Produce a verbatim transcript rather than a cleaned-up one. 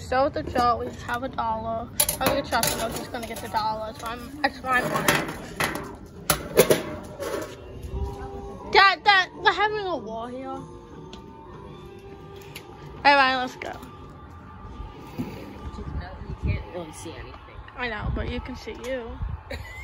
So with the jar, we have a dollar. I'm gonna get chocolate. I was just gonna get the dollar. It's my, it's my money. Dad, Dad, we're having a war here. All right, Ryan, let's go. You can't really see anything. I know, but you can see you.